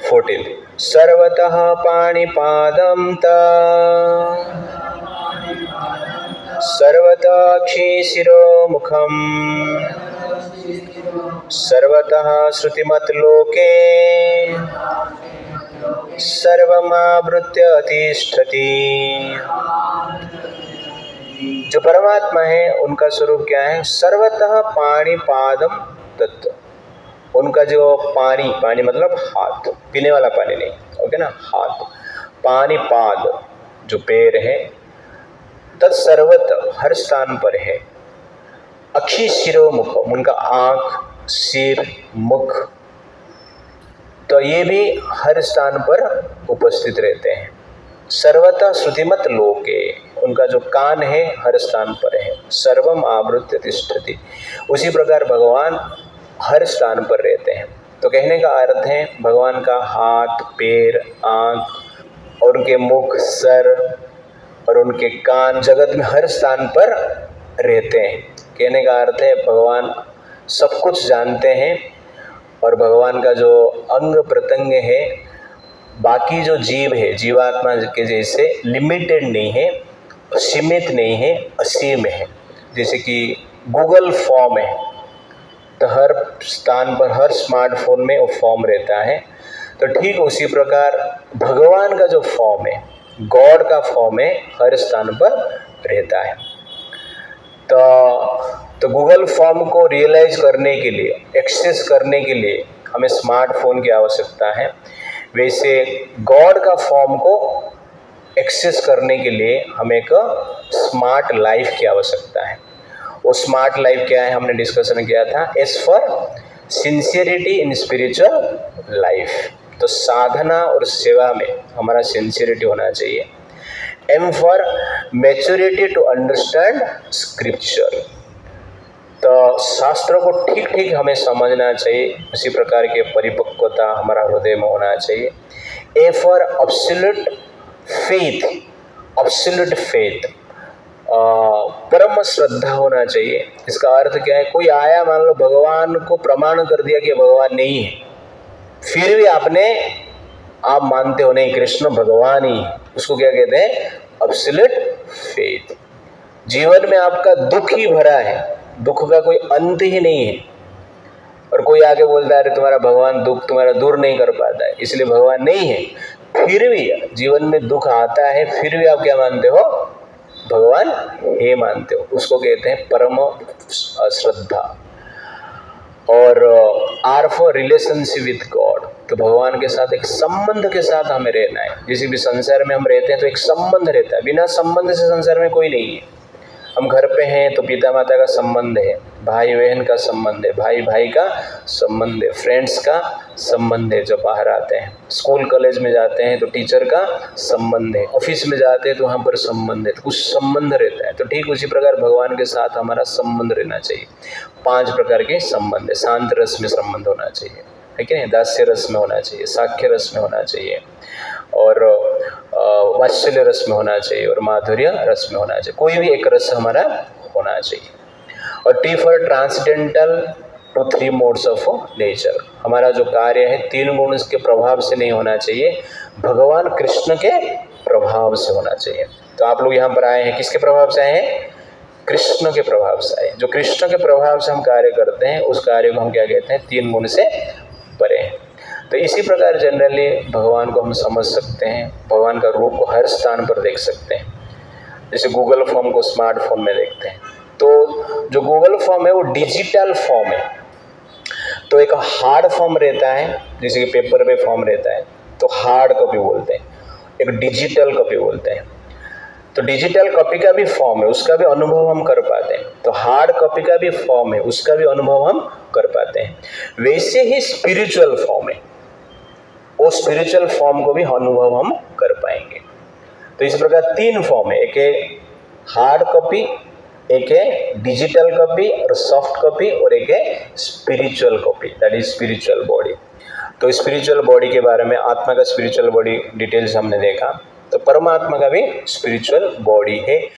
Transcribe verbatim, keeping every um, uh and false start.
Fourteen सर्वतः पाणिपादं तं सर्वतः अक्षिशिरोमुखं सर्वतः श्रुतिमतलोके सर्वमावृत्य तिष्ठति। जो परमात्मा है उनका स्वरूप क्या है? सर्वतः पाणिपादं तत्। उनका जो पानी, पानी मतलब हाथ, पीने वाला पानी नहीं, ओके ना, हाथ, पाणिपाद जो पैर है, तत्सर्वत हर स्थान पर है। अक्षि शिरोमुख उनका आँख, सिर, मुख, तो ये भी हर स्थान पर उपस्थित रहते हैं। सर्वतः श्रुतिमत लोके उनका जो कान है हर स्थान पर है। सर्वम आवृत्य तिष्ठति, उसी प्रकार भगवान हर स्थान पर रहते हैं। तो कहने का अर्थ है भगवान का हाथ, पैर, आँख और उनके मुख, सर और उनके कान जगत में हर स्थान पर रहते हैं। कहने का अर्थ है भगवान सब कुछ जानते हैं और भगवान का जो अंग प्रत्यंग है बाकी जो जीव है, जीवात्मा के जैसे लिमिटेड नहीं है, सीमित नहीं है, असीम है। जैसे कि गूगल फॉर्म है तो हर स्थान पर, हर स्मार्टफोन में वो फॉर्म रहता है, तो ठीक उसी प्रकार भगवान का जो फॉर्म है, गॉड का फॉर्म है, हर स्थान पर रहता है। तो तो गूगल फॉर्म को रियलाइज करने के लिए, एक्सेस करने के लिए हमें स्मार्टफोन की आवश्यकता है। वैसे गॉड का फॉर्म को एक्सेस करने के लिए हमें एक स्मार्ट लाइफ की आवश्यकता है। वो स्मार्ट लाइफ क्या है हमने डिस्कशन किया था, S for sincerity in spiritual life. तो साधना और सेवा में हमारा सिंसियरिटी होना चाहिए। M for maturity to understand scripture, तो शास्त्रों को ठीक ठीक हमें समझना चाहिए, उसी प्रकार के परिपक्वता हमारा हृदय में होना चाहिए। A for absolute faith, absolute faith, परम श्रद्धा होना चाहिए। इसका अर्थ क्या है? कोई आया, मान लो भगवान को प्रमाण कर दिया कि भगवान नहीं है, फिर भी आपने आप मानते हो नहीं कृष्ण भगवान ही, उसको क्या कहते हैं? Absolute faith. जीवन में आपका दुख ही भरा है, दुख का कोई अंत ही नहीं है, और कोई आके बोलता है अरे तुम्हारा भगवान दुख तुम्हारा दूर नहीं कर पाता है इसलिए भगवान नहीं है, फिर भी जीवन में दुख आता है, फिर भी आप क्या मानते हो? भगवान हे मानते हो, उसको कहते हैं परम श्रद्धा। और R for relationship with God, तो भगवान के साथ एक संबंध के साथ हमें रहना है। जिस भी संसार में हम रहते हैं तो एक संबंध रहता है, बिना संबंध से संसार में कोई नहीं है। हम घर पे हैं तो पिता माता का संबंध है, भाई बहन का संबंध है, भाई भाई का संबंध है, फ्रेंड्स का संबंध है जो बाहर आते हैं, स्कूल कॉलेज में जाते हैं तो टीचर का संबंध है, ऑफिस में जाते हैं तो वहाँ पर संबंध है, तो कुछ संबंध रहता है। तो ठीक उसी प्रकार भगवान के साथ हमारा संबंध रहना चाहिए। पांच प्रकार के संबंध है। शांत रस में संबंध होना चाहिए, है कि नहीं? दास्य रस में होना चाहिए, साख्य रस में होना चाहिए, और वात्सल्य रस में होना चाहिए, और माधुर्य रस में होना चाहिए। कोई भी एक रस हमारा होना चाहिए। और T for transcendental to three modes of nature, हमारा जो कार्य है तीन गुण के प्रभाव से नहीं होना चाहिए, भगवान कृष्ण के प्रभाव से होना चाहिए। तो आप लोग यहाँ पर आए हैं, किसके प्रभाव से आए हैं? कृष्ण के प्रभाव से आए। जो कृष्ण के प्रभाव से हम कार्य करते हैं उस कार्य को हम क्या कहते हैं? तीन गुण से परे हैं। तो इसी प्रकार जनरली भगवान को हम समझ सकते हैं, भगवान का रूप को हर स्थान पर देख सकते हैं। जैसे गूगल फॉर्म को स्मार्टफोन में देखते हैं, तो जो गूगल फॉर्म है वो डिजिटल फॉर्म है। तो एक हार्ड फॉर्म रहता है, जैसे कि पेपर पे फॉर्म रहता है तो हार्ड कॉपी बोलते हैं, एक डिजिटल कॉपी बोलते हैं। तो डिजिटल कॉपी का भी फॉर्म है, उसका भी अनुभव हम कर पाते हैं। तो हार्ड कॉपी का भी फॉर्म है, उसका भी अनुभव हम कर पाते हैं। वैसे ही स्पिरिचुअल फॉर्म है, वो स्पिरिचुअल फॉर्म को भी अनुभव हम कर पाएंगे। तो इस प्रकार तीन फॉर्म है, एक है हार्ड कॉपी, एक है डिजिटल कॉपी और सॉफ्ट कॉपी, और एक है spiritual copy, that is spiritual body. तो स्पिरिचुअल बॉडी के बारे में, आत्मा का स्पिरिचुअल बॉडी डिटेल्स हमने देखा, तो परमात्मा का भी स्पिरिचुअल बॉडी है।